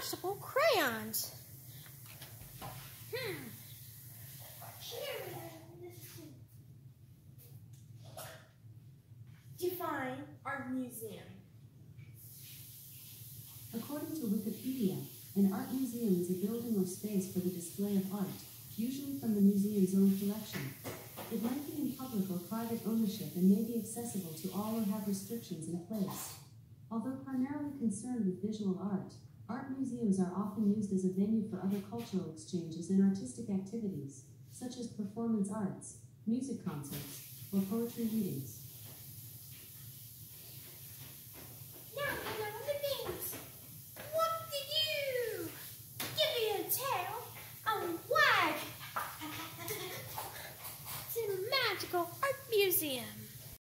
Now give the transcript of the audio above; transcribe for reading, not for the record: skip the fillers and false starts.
collapsible crayons. Define art museum. According to Wikipedia, an art museum is a building or space for the display of art, usually from the museum's own collection. It might be in public or private ownership and may be accessible to all or have restrictions in place. Although primarily concerned with visual art, art museums are often used as a venue for other cultural exchanges and artistic activities, such as performance arts, music concerts, or poetry readings. Now I know the things. What did you? Give me a tail, a wag. It's a magical art museum.